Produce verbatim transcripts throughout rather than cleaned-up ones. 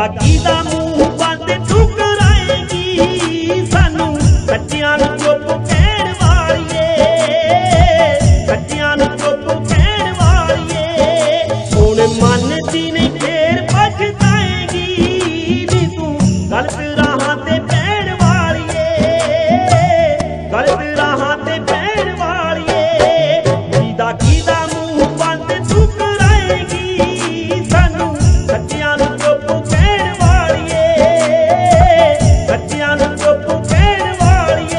कीदा कीदा मुंह बंद तू कराएगी सानू सच्चियां नू चुप कहण वालिए सच्चियां नू चुप कहण वालिए हुण मनदी नहीं फेर पछताएगी नी तू गलत राहां ते पैण वालिए गलत राहां ते पैण वालिए कीदा कीदा मुंह बंद तू कराएगी सानू सच्चियां नू चुप कहण वालिए सच्चियां नू चुप कहण वालिए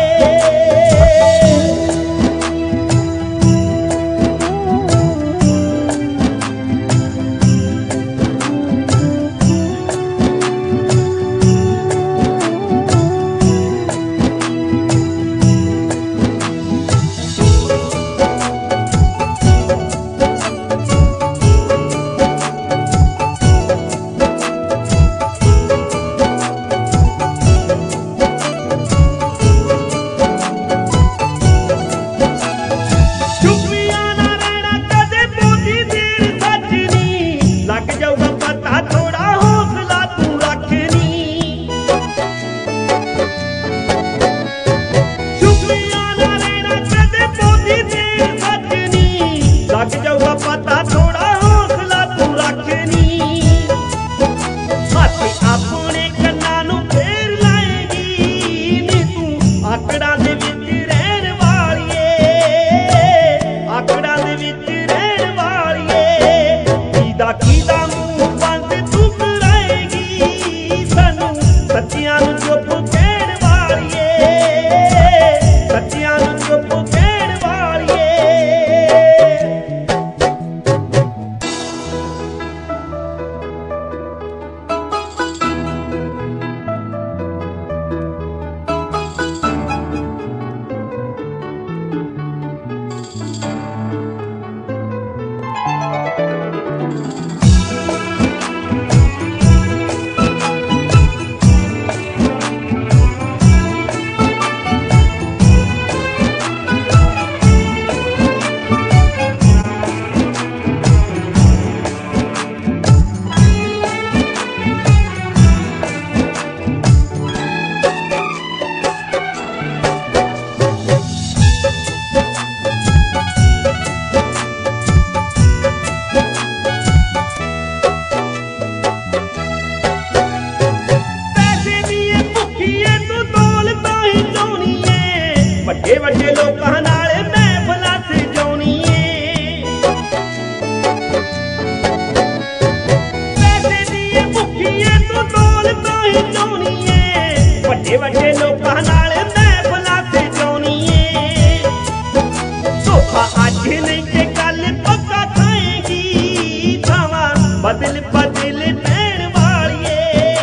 बदल बदल पैण वालिए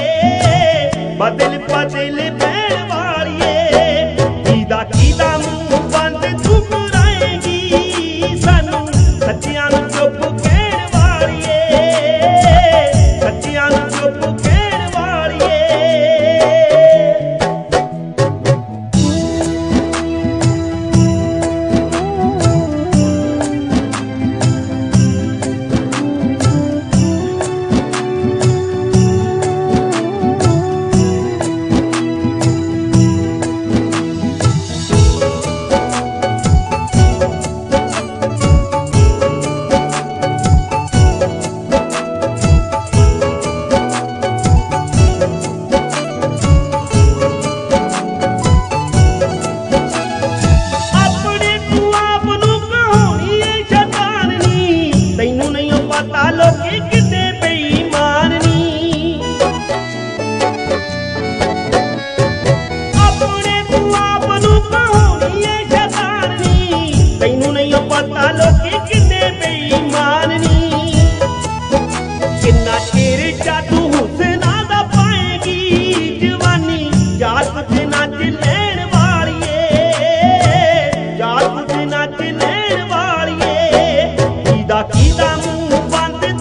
बदल बदल पैण वालिए कीदा कीदा मुंह बंद तू कराएगी सानू सच्चियां नू चुप कहण वालिए सच्चियां नू चुप कहण वालिए कीदा कीदा मुंह बंद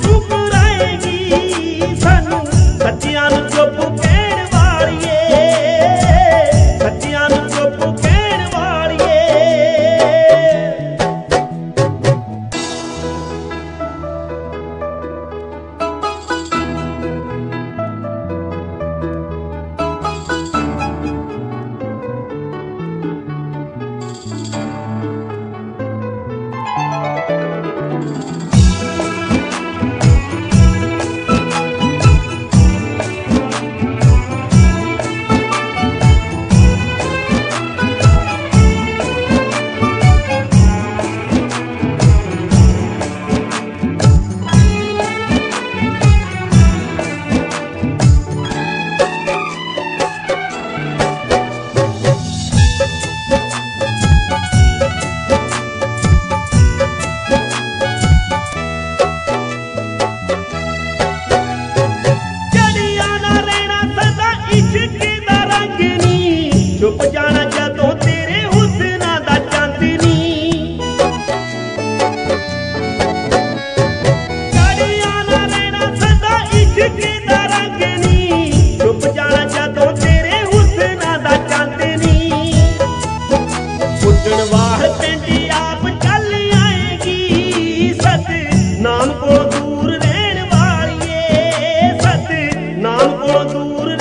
दूर